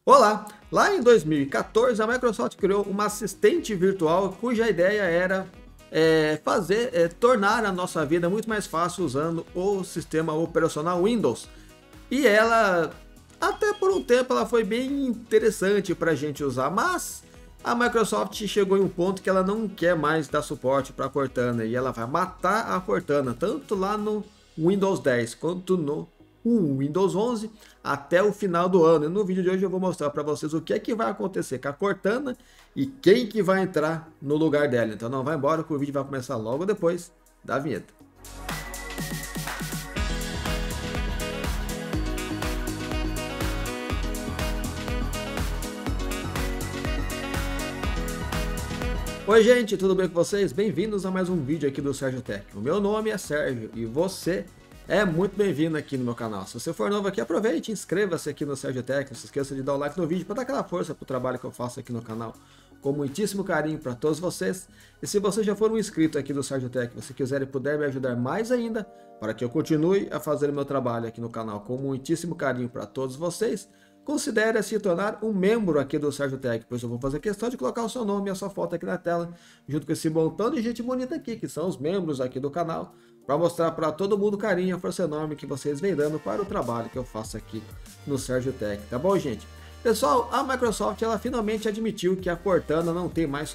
Olá! Lá em 2014, a Microsoft criou uma assistente virtual cuja ideia era tornar a nossa vida muito mais fácil usando o sistema operacional Windows. E ela, até por um tempo, ela foi bem interessante para a gente usar, mas a Microsoft chegou em um ponto que ela não quer mais dar suporte para a Cortana e ela vai matar a Cortana, tanto lá no Windows 10 quanto no Windows 11 até o final do ano. E no vídeo de hoje eu vou mostrar para vocês o que é que vai acontecer com a Cortana e quem que vai entrar no lugar dela. Então não vai embora que o vídeo vai começar logo depois da vinheta. Oi gente, tudo bem com vocês? Bem-vindos a mais um vídeo aqui do Sérgio Tech. O meu nome é Sérgio e você é muito bem-vindo aqui no meu canal. Se você for novo aqui, aproveite, inscreva-se aqui no Sérgio Tech. Não se esqueça de dar o like no vídeo para dar aquela força para o trabalho que eu faço aqui no canal. Com muitíssimo carinho para todos vocês. E se você já for um inscrito aqui do Sérgio Tech, você quiser e puder me ajudar mais ainda, para que eu continue a fazer o meu trabalho aqui no canal com muitíssimo carinho para todos vocês, considere se tornar um membro aqui do Sérgio Tech, pois eu vou fazer questão de colocar o seu nome e a sua foto aqui na tela, junto com esse montão de gente bonita aqui, que são os membros aqui do canal, para mostrar para todo mundo o carinho e a força enorme que vocês vêm dando para o trabalho que eu faço aqui no Sérgio Tech, tá bom, gente? Pessoal, a Microsoft ela finalmente admitiu que a Cortana não tem mais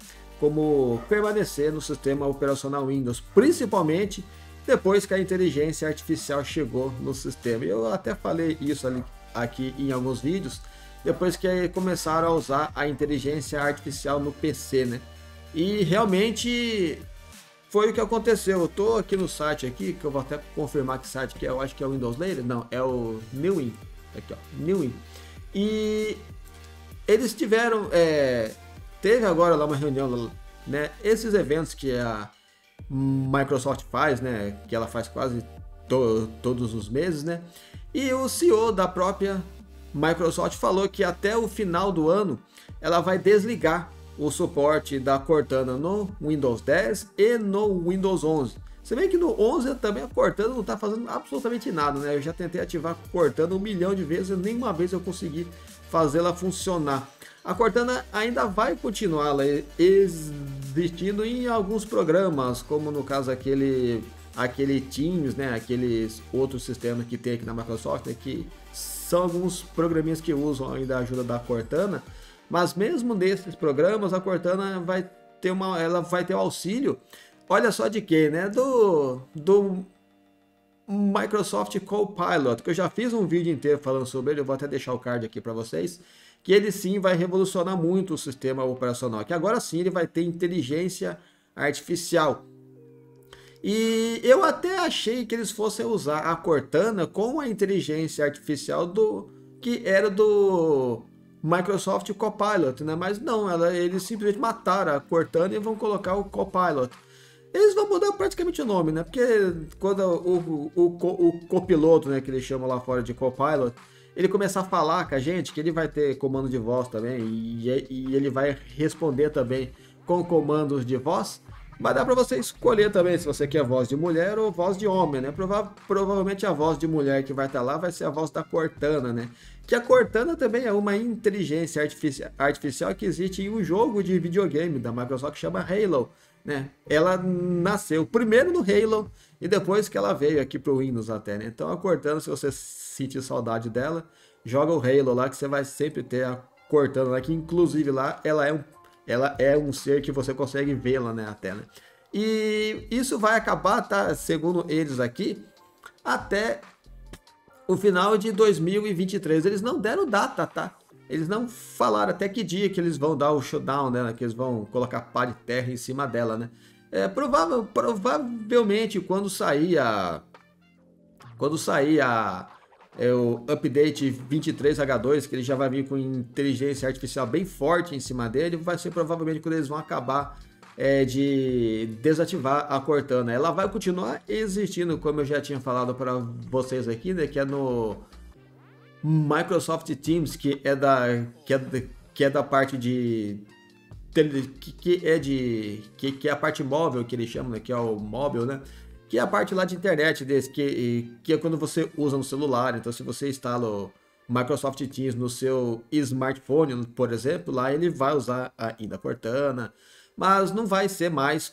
como permanecer no sistema operacional Windows, principalmente depois que a inteligência artificial chegou no sistema. Eu até falei isso ali aqui em alguns vídeos, depois que começaram a usar a inteligência artificial no PC, né? E realmente foi o que aconteceu. Eu tô aqui no site aqui, que eu vou até confirmar que site que é, eu acho que é o Windows Layer, não, é o Newin, aqui ó, Newin. E eles tiveram, teve agora lá uma reunião, né? Esses eventos que a Microsoft faz, né? Que ela faz quase todos os meses, né? E o CEO da própria Microsoft falou que até o final do ano ela vai desligar o suporte da Cortana no Windows 10 e no Windows 11. Você vê que no 11 também a Cortana não está fazendo absolutamente nada, né? Eu já tentei ativar a Cortana 1 milhão de vezes e nenhuma vez eu consegui fazê-la funcionar. A Cortana ainda vai continuar existindo em alguns programas, como no caso aquele Teams, né, aqueles outros sistemas que tem aqui na Microsoft, né, que são alguns programinhas que usam ainda a ajuda da Cortana, mas mesmo nesses programas a Cortana vai ter o auxílio, olha só de quê, né, do Microsoft Copilot, que eu já fiz um vídeo inteiro falando sobre ele, eu vou até deixar o card aqui para vocês, que ele sim vai revolucionar muito o sistema operacional, que agora sim ele vai ter inteligência artificial. E eu até achei que eles fossem usar a Cortana com a inteligência artificial que era do Microsoft Copilot, né? Mas não, eles simplesmente mataram a Cortana e vão colocar o Copilot. Eles vão mudar praticamente o nome, né? Porque quando o copiloto, né, que eles chamam lá fora de Copilot, ele começar a falar com a gente, que ele vai ter comando de voz também, e ele vai responder também com comandos de voz, vai dar para você escolher também se você quer voz de mulher ou voz de homem, né? Provavelmente a voz de mulher que vai estar lá vai ser a voz da Cortana, né? Que a Cortana também é uma inteligência artificial que existe em um jogo de videogame da Microsoft que chama Halo, né? Ela nasceu primeiro no Halo e depois que ela veio aqui pro Windows até, né? Então a Cortana, se você sentir saudade dela, joga o Halo lá que você vai sempre ter a Cortana lá, que inclusive lá ela é um ser que você consegue vê-la, né, até, né? E isso vai acabar, tá, segundo eles aqui, até o final de 2023. Eles não deram data, tá? Eles não falaram até que dia que eles vão dar o shutdown dela, que eles vão colocar pá de terra em cima dela, né? Provavelmente quando sair o update 23H2, que ele já vai vir com inteligência artificial bem forte em cima dele, vai ser provavelmente quando eles vão acabar de desativar a Cortana. Ela vai continuar existindo, como eu já tinha falado para vocês aqui, né, que é no Microsoft Teams, que é da parte de que é a parte móvel que eles chamam, né, que é o móvel, né? Que é a parte lá de internet desse, que é quando você usa no celular. Então, se você instala Microsoft Teams no seu smartphone, por exemplo, lá ele vai usar ainda a Cortana, mas não vai ser mais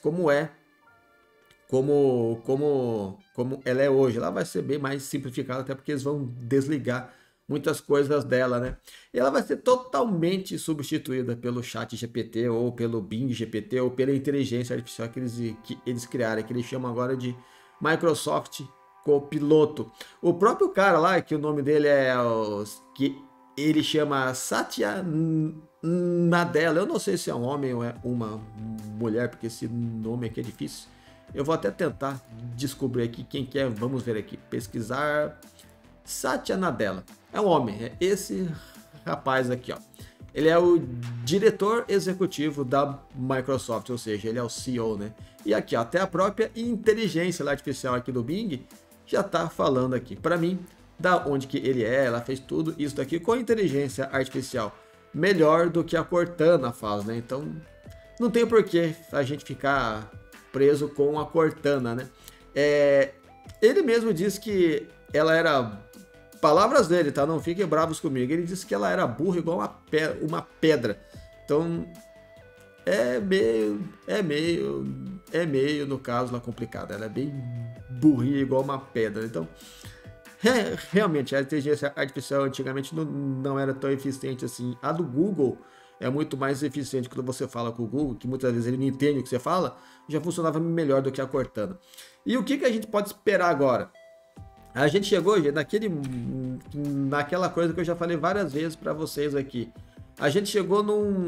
como ela é hoje. Ela vai ser bem mais simplificada, até porque eles vão desligar muitas coisas dela, né? E ela vai ser totalmente substituída pelo Chat GPT ou pelo Bing GPT ou pela inteligência artificial que eles criaram, que eles chamam agora de Microsoft Copiloto. O próprio cara lá, que o nome dele que ele chama Satya Nadella, eu não sei se é um homem ou é uma mulher, porque esse nome aqui é difícil. Eu vou até tentar descobrir aqui quem que é. Vamos ver aqui. Pesquisar. Satya Nadella. É um homem. É esse rapaz aqui, ó. Ele é o diretor executivo da Microsoft, ou seja, ele é o CEO, né? E aqui, ó, até a própria inteligência artificial aqui do Bing já tá falando aqui para mim da onde que ele é. Ela fez tudo isso daqui com inteligência artificial melhor do que a Cortana faz, né? Então, não tem por que a gente ficar preso com a Cortana, né? Ele mesmo disse que ela era... Palavras dele, tá? Não fiquem bravos comigo. Ele disse que ela era burra igual uma pedra. Então, é meio, no caso, lá complicado. Ela é bem burrinha igual uma pedra. Então, realmente, a inteligência artificial antigamente não era tão eficiente assim. A do Google é muito mais eficiente quando você fala com o Google, que muitas vezes ele não entende o que você fala, já funcionava melhor do que a Cortana. E o que a gente pode esperar agora? A gente chegou, gente, naquela coisa que eu já falei várias vezes para vocês aqui. A gente chegou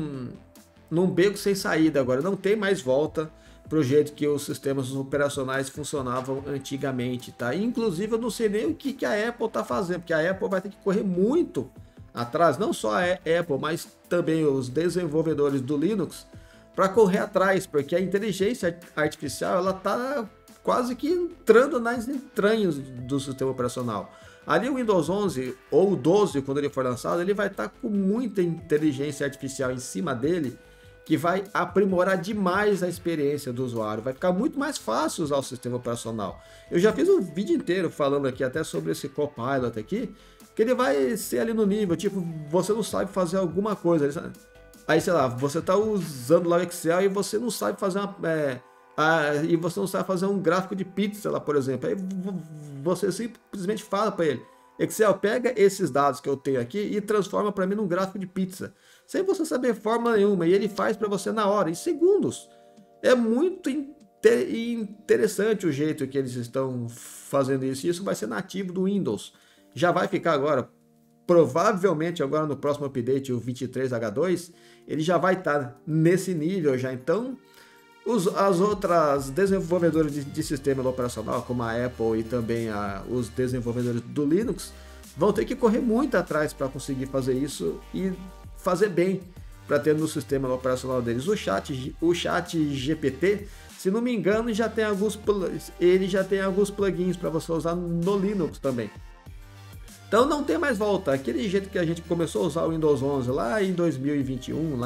num beco sem saída agora, não tem mais volta pro jeito que os sistemas operacionais funcionavam antigamente, tá? Inclusive eu não sei nem o que a Apple tá fazendo, porque a Apple vai ter que correr muito atrás, não só a Apple, mas também os desenvolvedores do Linux, para correr atrás, porque a inteligência artificial ela tá quase que entrando nas entranhas do sistema operacional. Ali o Windows 11 ou o 12, quando ele for lançado, ele vai estar com muita inteligência artificial em cima dele, que vai aprimorar demais a experiência do usuário, vai ficar muito mais fácil usar o sistema operacional. Eu já fiz um vídeo inteiro falando aqui até sobre esse Copilot aqui, que ele vai ser ali no nível, tipo, você não sabe fazer alguma coisa, aí sei lá, você está usando lá o Excel e você não sabe fazer e você não sabe fazer um gráfico de pizza lá, por exemplo, aí você simplesmente fala para ele, Excel, pega esses dados que eu tenho aqui e transforma para mim num gráfico de pizza, sem você saber fórmula nenhuma, e ele faz para você na hora, em segundos. É muito interessante o jeito que eles estão fazendo isso, e isso vai ser nativo do Windows. Já vai ficar agora, provavelmente agora no próximo update, o 23H2, ele já vai estar nesse nível já. Então, as outras desenvolvedoras de sistema operacional, como a Apple e também os desenvolvedores do Linux, vão ter que correr muito atrás para conseguir fazer isso e fazer bem para ter no sistema operacional deles. O chat GPT, se não me engano, ele já tem alguns plugins para você usar no Linux também. Então não tem mais volta. Aquele jeito que a gente começou a usar o Windows 11 lá em 2021,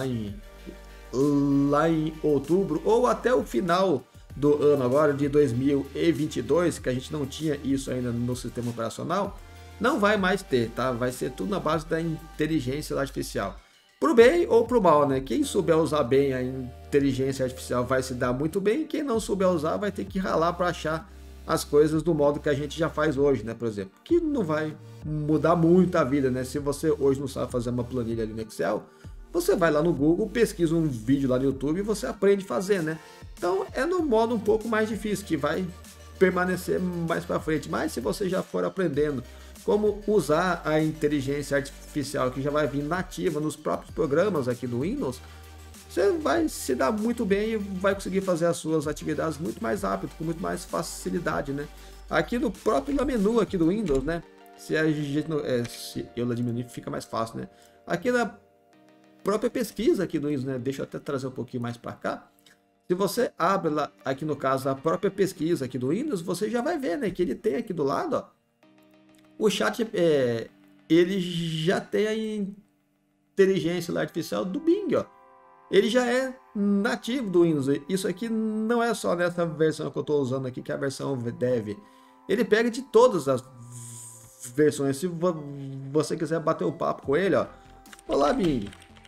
lá em outubro, ou até o final do ano agora, de 2022, que a gente não tinha isso ainda no sistema operacional, não vai mais ter, tá? Vai ser tudo na base da inteligência artificial. Pro bem ou pro mal, né? Quem souber usar bem a inteligência artificial vai se dar muito bem, quem não souber usar vai ter que ralar para achar as coisas do modo que a gente já faz hoje, né? Por exemplo, que não vai mudar muito a vida, né? Se você hoje não sabe fazer uma planilha ali no Excel, você vai lá no Google, pesquisa um vídeo lá no YouTube e você aprende a fazer, né? Então é no modo um pouco mais difícil, que vai permanecer mais para frente. Mas se você já for aprendendo como usar a inteligência artificial, que já vai vir nativa nos próprios programas aqui do Windows, você vai se dar muito bem e vai conseguir fazer as suas atividades muito mais rápido, com muito mais facilidade, né? Aqui no próprio menu aqui do Windows, né? Se a gente se eu diminuir, fica mais fácil, né? Aqui na própria pesquisa aqui do Windows, né? Deixa eu até trazer um pouquinho mais para cá. Se você abre lá, aqui no caso, a própria pesquisa aqui do Windows, você já vai ver, né? Que ele tem aqui do lado, ó, o chat, ele já tem a inteligência artificial do Bing, ó. Ele já é nativo do Windows. Isso aqui não é só nessa versão que eu estou usando aqui, que é a versão Dev. Ele pega de todas as versões. Se você quiser bater o papo com ele, ó. Olá, Bing.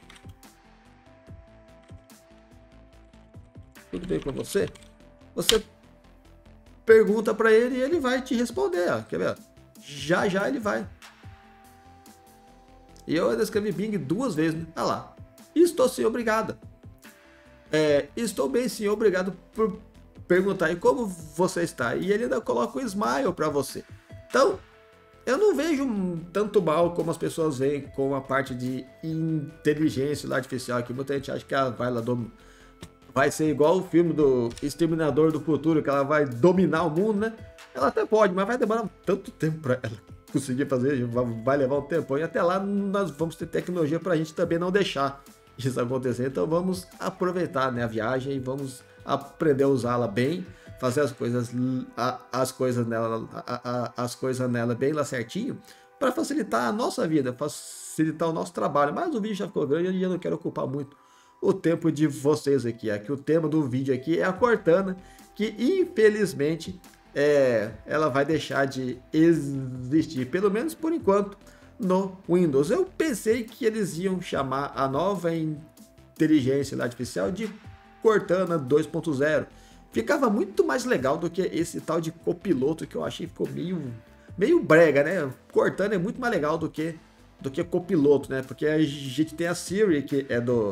Tudo bem com você? Você pergunta para ele e ele vai te responder, ó. Quer ver? Já já ele vai. E eu ainda escrevi Bing 2 vezes, né? Ah lá. Estou sim, obrigado. Estou bem sim, obrigado por perguntar. E como você está? E ele ainda coloca um smile para você. Então, eu não vejo tanto mal como as pessoas veem com a parte de inteligência artificial, que muita gente acha que ela vai ser igual o filme do Exterminador do Futuro, que ela vai dominar o mundo, né? Ela até pode, mas vai demorar tanto tempo para ela conseguir fazer, vai levar um tempo. E até lá nós vamos ter tecnologia para a gente também não deixar isso acontecer. Então vamos aproveitar, né, a viagem e vamos aprender a usá-la bem, fazer as coisas nela bem lá certinho, para facilitar a nossa vida, facilitar o nosso trabalho. Mas o vídeo já ficou grande e eu não quero ocupar muito o tempo de vocês aqui. Aqui o tema do vídeo aqui é a Cortana, que infelizmente ela vai deixar de existir, pelo menos por enquanto, no Windows. Eu pensei que eles iam chamar a nova inteligência artificial de Cortana 2.0. Ficava muito mais legal do que esse tal de copiloto, que eu achei que ficou meio brega, né? Cortana é muito mais legal do que copiloto, né? Porque a gente tem a Siri, que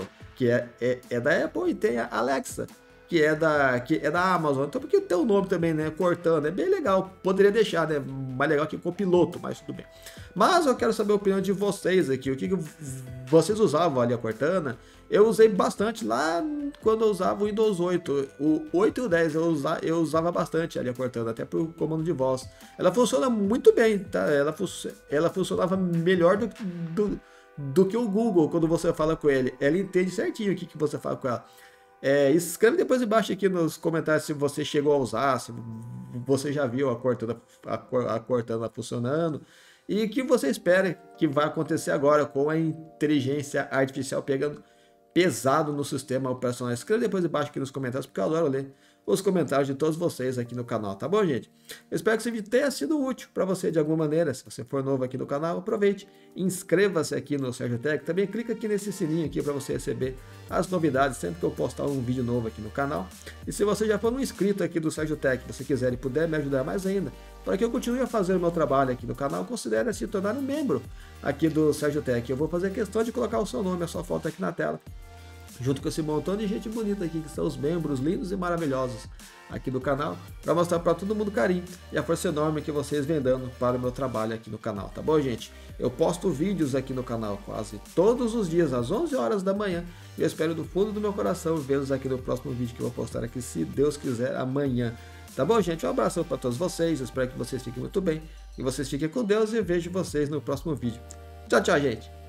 é da Apple, e tem a Alexa, que é da Amazon. Então, porque tem o nome também, né? Cortana, é bem legal. Poderia deixar, né? Mais legal que copiloto, mas tudo bem. Mas eu quero saber a opinião de vocês aqui. O que vocês usavam ali a Cortana? Eu usei bastante lá quando eu usava o Windows 8. O 8 e o 10 eu usava bastante ali a Cortana, até por comando de voz. Ela funciona muito bem, tá? Ela funcionava melhor do que o Google quando você fala com ele. Ela entende certinho o que você fala com ela. Escreve depois embaixo aqui nos comentários se você chegou a usar, se você já viu a Cortana funcionando e o que você espera que vai acontecer agora com a inteligência artificial pegando pesado no sistema operacional. Escreve depois embaixo aqui nos comentários, porque eu adoro ler os comentários de todos vocês aqui no canal, tá bom, gente? Eu espero que esse vídeo tenha sido útil para você de alguma maneira. Se você for novo aqui no canal, aproveite, inscreva-se aqui no Sérgio Tech, também clica aqui nesse sininho aqui para você receber as novidades sempre que eu postar um vídeo novo aqui no canal. E se você já for um inscrito aqui do Sérgio Tech, se você quiser e puder me ajudar mais ainda, para que eu continue a fazer o meu trabalho aqui no canal, considere se tornar um membro aqui do Sérgio Tech. Eu vou fazer questão de colocar o seu nome, a sua foto aqui na tela, junto com esse montão de gente bonita aqui, que são os membros lindos e maravilhosos aqui do canal, para mostrar para todo mundo o carinho e a força enorme que vocês vêm dando para o meu trabalho aqui no canal, tá bom, gente? Eu posto vídeos aqui no canal quase todos os dias, às 11 horas da manhã, e eu espero do fundo do meu coração vê-los aqui no próximo vídeo que eu vou postar aqui, se Deus quiser, amanhã. Tá bom, gente? Um abraço para todos vocês, eu espero que vocês fiquem muito bem, e vocês fiquem com Deus, e vejo vocês no próximo vídeo. Tchau, tchau, gente!